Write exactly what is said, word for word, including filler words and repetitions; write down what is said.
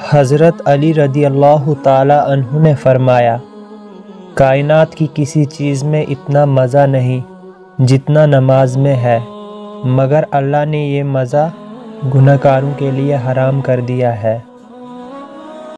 हज़रत अली रदियल्लाहु ताला अन्हु ने फरमाया, कायनात की किसी चीज़ में इतना मज़ा नहीं जितना नमाज में है, मगर अल्लाह ने ये मज़ा गुनहगारों के लिए हराम कर दिया है।